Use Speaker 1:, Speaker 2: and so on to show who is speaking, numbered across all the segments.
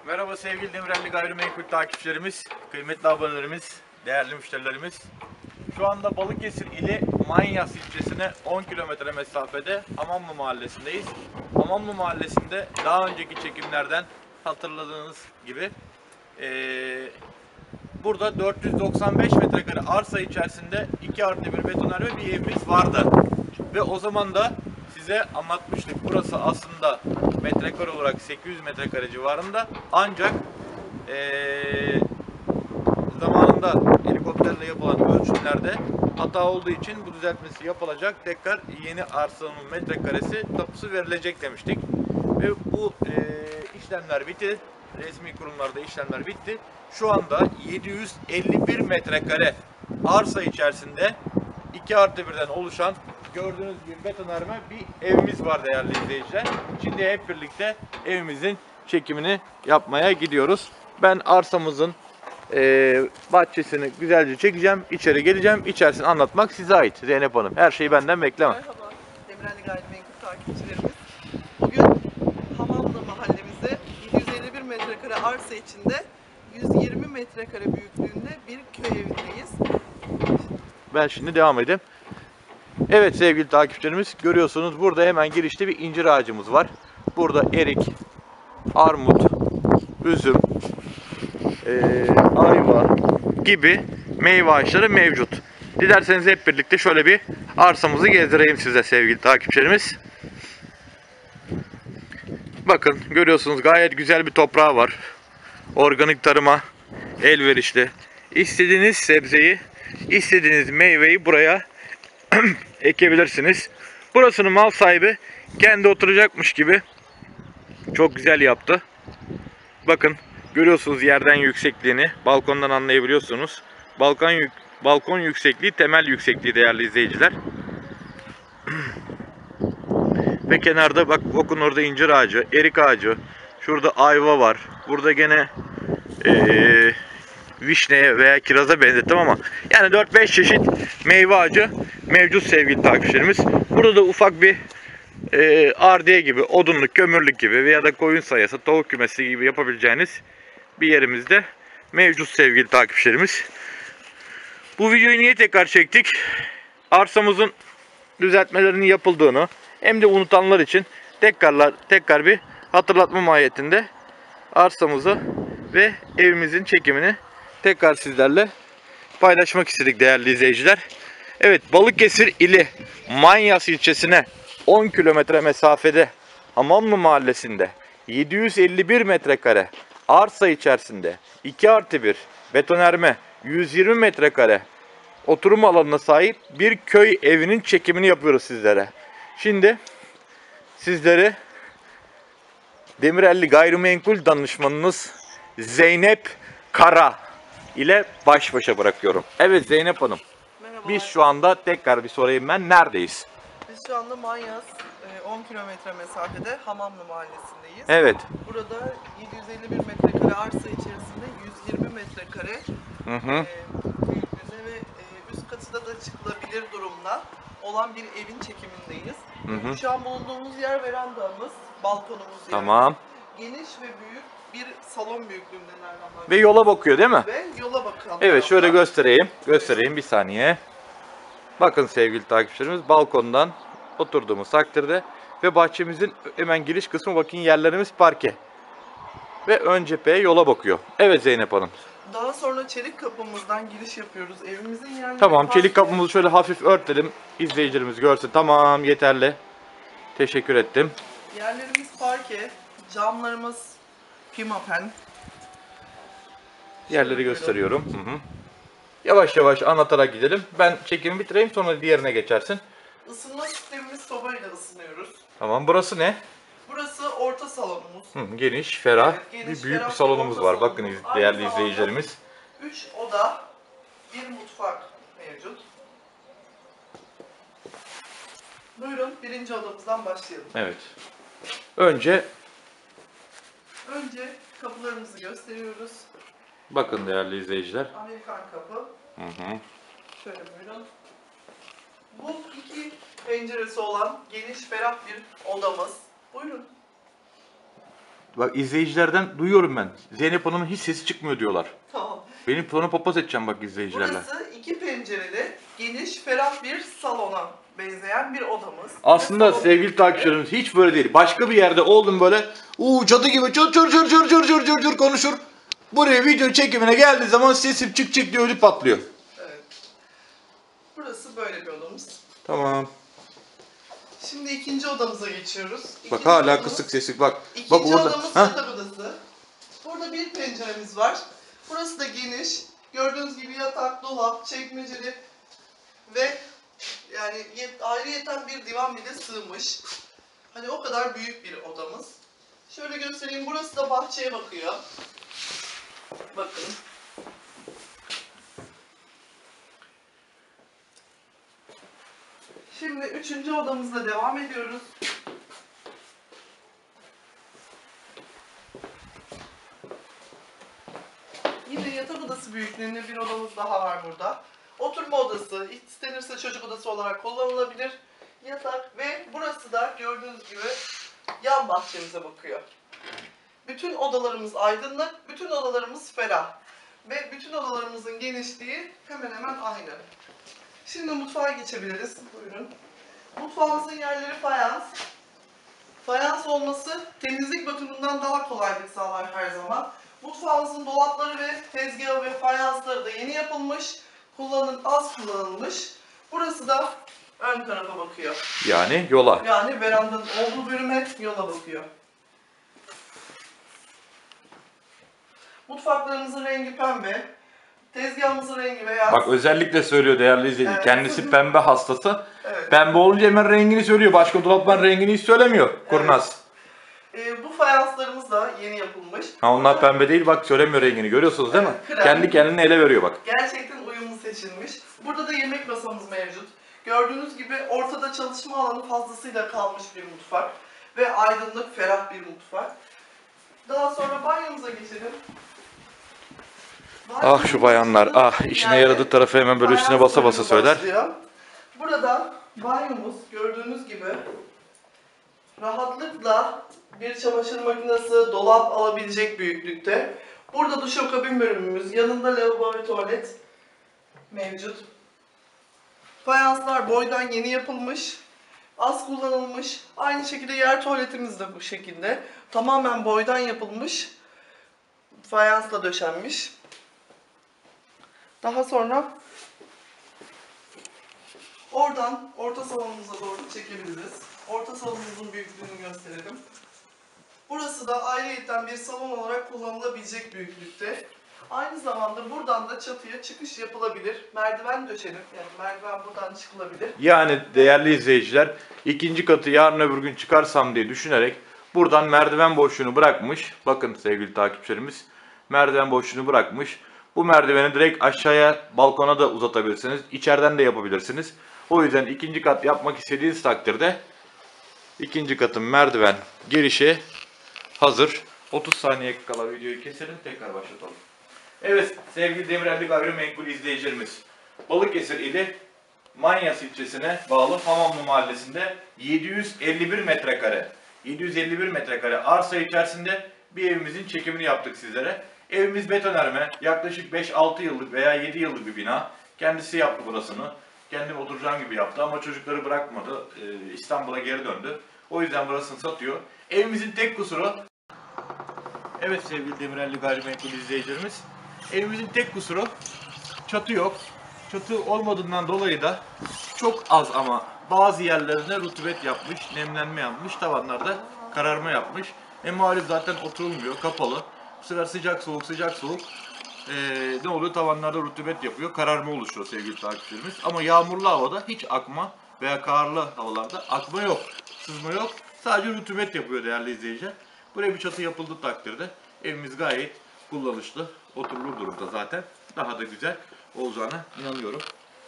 Speaker 1: Merhaba sevgili Demirelli Gayrimenkul takipçilerimiz, kıymetli abonelerimiz, değerli müşterilerimiz. Şu anda Balıkesir ili Manyas ilçesine 10 kilometre mesafede Hamamlı Mahallesi'ndeyiz. Hamamlı Mahallesi'nde daha önceki çekimlerden hatırladığınız gibi burada 495 metrekare arsa içerisinde 2+1 betonarme bir evimiz vardı. Ve o zaman da size anlatmıştık. Burası aslında metrekare olarak 800 metrekare civarında. Ancak zamanında helikopterle yapılan ölçümlerde hata olduğu için bu düzeltmesi yapılacak. Tekrar yeni arsanın metrekaresi tapusu verilecek demiştik. Ve bu işlemler bitti. Resmi kurumlarda işlemler bitti. Şu anda 751 metrekare arsa içerisinde 2+1'den oluşan gördüğünüz gibi betonarme bir evimiz var değerli izleyiciler. Şimdi hep birlikte evimizin çekimini yapmaya gidiyoruz. Ben arsamızın bahçesini güzelce çekeceğim. İçeri geleceğim. İçerisini anlatmak size ait Zeynep Hanım. Her şeyi benden bekleme.
Speaker 2: Merhaba Demirelli Gayrimenkul takipçilerimiz. Bugün Hamamlı mahallemizde 751 metrekare arsa içinde 120 metrekare büyüklüğünde bir köy evindeyiz.
Speaker 1: Ben şimdi devam edeyim. Evet sevgili takipçilerimiz, görüyorsunuz burada hemen girişte bir incir ağacımız var. Burada erik, armut, üzüm, ayva gibi meyve ağaçları mevcut. Dilerseniz hep birlikte şöyle bir arsamızı gezdireyim size sevgili takipçilerimiz. Bakın görüyorsunuz gayet güzel bir toprağı var. Organik tarıma elverişli. İstediğiniz sebzeyi, istediğiniz meyveyi buraya ekebilirsiniz. Burasını mal sahibi kendi oturacakmış gibi çok güzel yaptı. Bakın görüyorsunuz yerden yüksekliğini, balkondan anlayabiliyorsunuz. Balkon yüksekliği temel yüksekliği değerli izleyiciler. Ve kenarda bakın orada incir ağacı, erik ağacı, şurada ayva var. Burada gene vişneye veya kiraza benzettim ama yani 4-5 çeşit meyve ağacı mevcut sevgili takipçilerimiz. Burada da ufak bir ardiye gibi, odunluk, kömürlük gibi veya da koyun sayası, tavuk kümesi gibi yapabileceğiniz bir yerimizde mevcut sevgili takipçilerimiz. Bu videoyu niye tekrar çektik? Arsamızın düzeltmelerinin yapıldığını hem de unutanlar için tekrar bir hatırlatma mahiyetinde arsamızı ve evimizin çekimini tekrar sizlerle paylaşmak istedik değerli izleyiciler. Evet, Balıkesir ili Manyas ilçesine 10 kilometre mesafede Hamamlı Mahallesi'nde 751 metrekare arsa içerisinde 2+1 betonarme 120 metrekare oturum alanına sahip bir köy evinin çekimini yapıyoruz sizlere. Şimdi sizleri Demirelli Gayrimenkul danışmanınız Zeynep Kara ile baş başa bırakıyorum. Evet Zeynep Hanım.
Speaker 2: Merhaba.
Speaker 1: Biz şu anda tekrar bir sorayım ben, neredeyiz?
Speaker 2: Biz şu anda Manyas 10 kilometre mesafede Hamamlı mahallesindeyiz.
Speaker 1: Evet.
Speaker 2: Burada 751 metrekare arsa içerisinde 120 metrekare büyüklüğünde ve üst katında da çıkılabilir durumda olan bir evin çekimindeyiz. Şu an bulunduğumuz yer verandamız, balkonumuz yani.
Speaker 1: Tamam.
Speaker 2: Geniş ve büyük bir salon büyüklüğünde nereden bakıyoruz?
Speaker 1: Ve yola bakıyor değil mi?
Speaker 2: Ve yola bakan.
Speaker 1: Evet, şöyle
Speaker 2: tarafta.
Speaker 1: göstereyim bir saniye. Bakın sevgili takipçilerimiz, balkondan oturduğumuz takdirde ve bahçemizin hemen giriş kısmı, bakın yerlerimiz parke. Ve ön cepheye yola bakıyor. Evet Zeynep Hanım.
Speaker 2: Daha sonra çelik kapımızdan giriş yapıyoruz. Evimizin yerleri
Speaker 1: Tamam,
Speaker 2: parke.
Speaker 1: çelik kapımızı şöyle hafif örtelim. İzleyicilerimiz görsün. Tamam, yeterli. Teşekkür ettim.
Speaker 2: Yerlerimiz parke, camlarımız pimapen.
Speaker 1: Yerleri gösteriyorum. Yavaş yavaş anlatarak gidelim. Ben çekimi bitireyim, sonra diğerine geçersin.
Speaker 2: Isınma sistemimiz sobayla ısınıyoruz.
Speaker 1: Tamam, burası ne?
Speaker 2: Burası orta salonumuz.
Speaker 1: Geniş, ferah.
Speaker 2: Evet, geniş,
Speaker 1: Bir büyük
Speaker 2: ferah
Speaker 1: bir salonumuz
Speaker 2: orta
Speaker 1: var. Bakın
Speaker 2: salonumuz.
Speaker 1: değerli
Speaker 2: Aynı zamanda
Speaker 1: izleyicilerimiz.
Speaker 2: 3 oda, bir mutfak mevcut. Buyurun birinci odamızdan başlayalım.
Speaker 1: Evet. Önce
Speaker 2: Önce kapılarımızı gösteriyoruz.
Speaker 1: bakın değerli izleyiciler.
Speaker 2: Amerikan kapı. Şöyle buyurun. Bu iki penceresi olan geniş ferah bir odamız. Buyurun.
Speaker 1: Bak izleyicilerden duyuyorum ben. Zeynep Hanım'ın hiç sesi çıkmıyor diyorlar.
Speaker 2: Tamam.
Speaker 1: Benim sonra papaz edeceğim bak izleyicilerle.
Speaker 2: Burası 2 pencereli, geniş, ferah bir salona benzeyen bir odamız.
Speaker 1: Aslında
Speaker 2: Ve salon
Speaker 1: sevgili
Speaker 2: büyüklüğü-
Speaker 1: takipçilerimiz hiç böyle değil. Başka bir yerde oldum böyle. Cadı gibi çır çır çır çır çır çır çır çır konuşur. Buraya video çekimine geldiği zaman sesim çık çık diye ödü patlıyor.
Speaker 2: Evet. Burası böyle bir odamız.
Speaker 1: Tamam.
Speaker 2: Şimdi ikinci odamıza geçiyoruz.
Speaker 1: Bak
Speaker 2: İkinci
Speaker 1: hala
Speaker 2: odamız-
Speaker 1: kısık sesi bak.
Speaker 2: İkinci
Speaker 1: Bak orada.
Speaker 2: odamız
Speaker 1: Ha?
Speaker 2: yatak odası. Burada bir penceremiz var. Burası da geniş. Gördüğünüz gibi yatak, dolap, çekmeceli ve yani ayrıyeten bir divan bile sığmış. Hani o kadar büyük bir odamız. Şöyle göstereyim. Burası da bahçeye bakıyor. Bakın. Şimdi üçüncü odamızla devam ediyoruz. Yine yatak odası büyüklüğünde bir odamız daha var burada. Oturma odası, istenirse çocuk odası olarak kullanılabilir. Yatak ve burası da gördüğünüz gibi yan bahçemize bakıyor. Bütün odalarımız aydınlık, bütün odalarımız ferah. Ve bütün odalarımızın genişliği hemen hemen aynı. Şimdi mutfağa geçebiliriz. Buyurun. Mutfağımızın yerleri fayans. Fayans olması temizlik bakımından daha kolaylık sağlar her zaman. Mutfağımızın dolapları ve tezgahı ve fayansları da yeni yapılmış. Az kullanılmış. Burası da ön tarafa bakıyor.
Speaker 1: Yani yola.
Speaker 2: Yani verandanın olduğu bölüme yola bakıyor. Mutfaklarımızın rengi pembe. Tezgahımızın rengi beyaz.
Speaker 1: Bak özellikle söylüyor değerli izleyici.
Speaker 2: Evet.
Speaker 1: Kendisi pembe hastası.
Speaker 2: Evet.
Speaker 1: Pembe olunca hemen rengini söylüyor. Başka dolapların rengini hiç söylemiyor. Kurnaz.
Speaker 2: Bu fayanslarımız da yeni yapılmış.
Speaker 1: Ha onlar pembe değil bak söylemiyor rengini. Görüyorsunuz değil mi?
Speaker 2: Evet, krem.
Speaker 1: Kendi kendine ele veriyor bak.
Speaker 2: Gerçekten uyumlu seçilmiş. Burada da yemek masamız mevcut. Gördüğünüz gibi ortada çalışma alanı fazlasıyla kalmış bir mutfak. Ve aydınlık, ferah bir mutfak. Daha sonra banyomuza geçelim.
Speaker 1: Ah şu bayanlar. Ah işine yaradığı tarafı hemen böyle üstüne basa basa söyler.
Speaker 2: Başlıyor. Burada banyomuz gördüğünüz gibi rahatlıkla bir çamaşır makinesi, dolap alabilecek büyüklükte. Burada duşakabin bölümümüz, yanında lavabo ve tuvalet mevcut. Fayanslar boydan yeni yapılmış, az kullanılmış. Aynı şekilde yer tuvaletimiz de bu şekilde. Tamamen boydan yapılmış, fayansla döşenmiş. Daha sonra oradan orta salonumuza doğru çekebiliriz. Orta salonumuzun büyüklüğünü gösterelim. Burası da ayrıyeten bir salon olarak kullanılabilecek büyüklükte. Aynı zamanda buradan da çatıya çıkış yapılabilir. Merdiven döşenip yani merdiven buradan çıkılabilir.
Speaker 1: Yani değerli izleyiciler ikinci katı yarın öbür gün çıkarsam diye düşünerek buradan merdiven boşluğunu bırakmış. Bakın sevgili takipçilerimiz merdiven boşluğunu bırakmış. Bu merdiveni direkt aşağıya balkona da uzatabilirsiniz. İçeriden de yapabilirsiniz. O yüzden ikinci kat yapmak istediğiniz takdirde ikinci katın merdiven girişi hazır. 30 saniye kala videoyu keselim tekrar başlatalım. Evet sevgili Demirelli Gayrimenkul izleyicilerimiz. Balıkesir ili Manyas ilçesine bağlı Hamamlı mahallesinde 751 metrekare 751 metrekare arsa içerisinde bir evimizin çekimini yaptık sizlere. Evimiz betonarme, yaklaşık 5-6 yıllık veya 7 yıllık bir bina. Kendisi yaptı burasını. Kendim oturacağım gibi yaptı ama çocukları bırakmadı. İstanbul'a geri döndü. O yüzden burasını satıyor. Evimizin tek kusuru... Evet sevgili Demirelli Gayrimenkul izleyicilerimiz. Evimizin tek kusuru çatı yok. Çatı olmadığından dolayı da çok az ama bazı yerlerinde rutubet yapmış, nemlenme yapmış, tavanlarda kararma yapmış. Malum zaten oturulmuyor, kapalı. Bu sefer sıcak soğuk sıcak soğuk ne oluyor? Tavanlarda rutubet yapıyor, kararma oluşuyor sevgili takipçilerimiz. Ama yağmurlu havada hiç akma veya karlı havalarda akma yok, sızma yok. Sadece rutubet yapıyor değerli izleyiciler. Buraya bir çatı yapıldığı takdirde evimiz gayet kullanışlı, oturulur durumda zaten. Daha da güzel olacağına inanıyorum.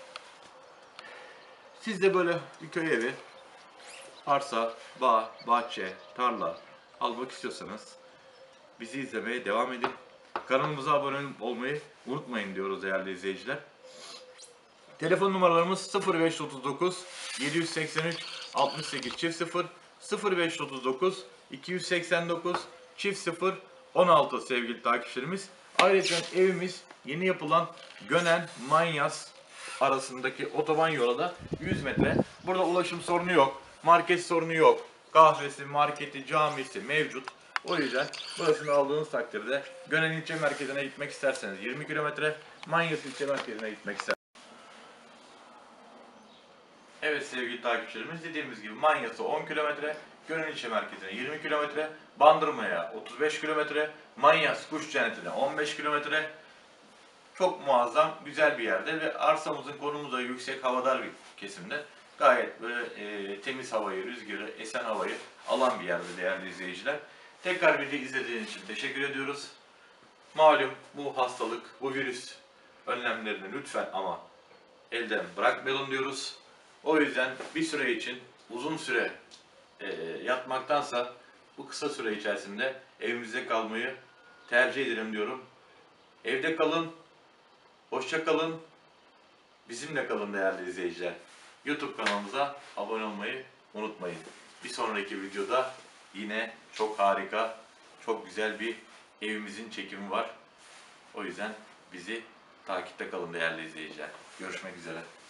Speaker 1: Siz de böyle bir köy evi, arsa, bağ, bahçe, tarla almak istiyorsanız bizi izlemeye devam edin. Kanalımıza abone olmayı unutmayın diyoruz değerli izleyiciler. Telefon numaralarımız 0539 783 68 0 0539 289 çift 016 sevgili takipçilerimiz. Ayrıca evimiz yeni yapılan Gönen Manyas arasındaki otoban yola da 100 metre. Burada ulaşım sorunu yok. Market sorunu yok. Kahvesi, marketi, camisi mevcut. O yüzden burasını aldığınız takdirde Gönen ilçe merkezine gitmek isterseniz 20 kilometre, Manyas ilçe merkezine gitmek isterseniz. Evet sevgili takipçilerimiz, dediğimiz gibi Manyas'a 10 kilometre, Gönen ilçe merkezine 20 kilometre, Bandırma'ya 35 kilometre, Manyas Kuş Cenneti'ne 15 kilometre. Çok muazzam, güzel bir yerde ve arsamızın konumu da yüksek, havadar bir kesimde. Gayet böyle temiz havayı, rüzgarı, esen havayı alan bir yerde değerli izleyiciler. Tekrar bizi izlediğiniz için teşekkür ediyoruz. Malum bu hastalık, bu virüs önlemlerini lütfen ama elden bırakmayalım diyoruz. O yüzden bir süre için uzun süre yatmaktansa bu kısa süre içerisinde evimizde kalmayı tercih ederim diyorum. Evde kalın, hoşça kalın, bizimle kalın değerli izleyiciler. YouTube kanalımıza abone olmayı unutmayın. Bir sonraki videoda yine çok harika, çok güzel bir evimizin çekimi var. O yüzden bizi takipte kalın değerli izleyiciler. Görüşmek üzere.